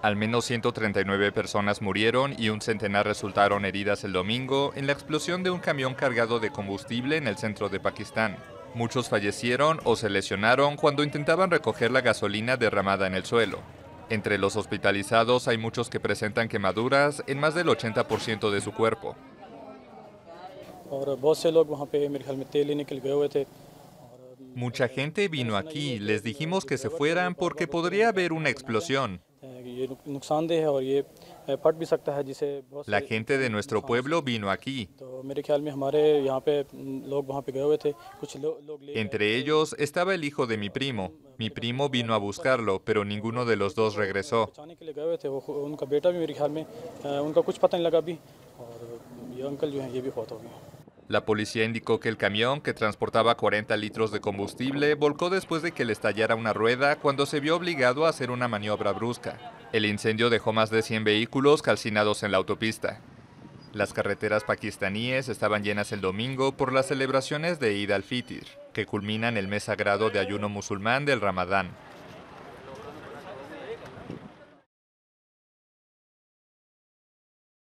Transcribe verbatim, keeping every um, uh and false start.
Al menos ciento treinta y nueve personas murieron y un centenar resultaron heridas el domingo en la explosión de un camión cargado de combustible en el centro de Pakistán. Muchos fallecieron o se lesionaron cuando intentaban recoger la gasolina derramada en el suelo. Entre los hospitalizados hay muchos que presentan quemaduras en más del ochenta por ciento de su cuerpo. Mucha gente vino aquí, les dijimos que se fueran porque podría haber una explosión. La gente de nuestro pueblo vino aquí. Entre ellos estaba el hijo de mi primo. Mi primo vino a buscarlo, pero ninguno de los dos regresó. La policía indicó que el camión, que transportaba cuarenta litros de combustible, volcó después de que le estallara una rueda cuando se vio obligado a hacer una maniobra brusca. El incendio dejó más de cien vehículos calcinados en la autopista. Las carreteras pakistaníes estaban llenas el domingo por las celebraciones de Eid al-Fitr, que culminan el mes sagrado de ayuno musulmán del Ramadán.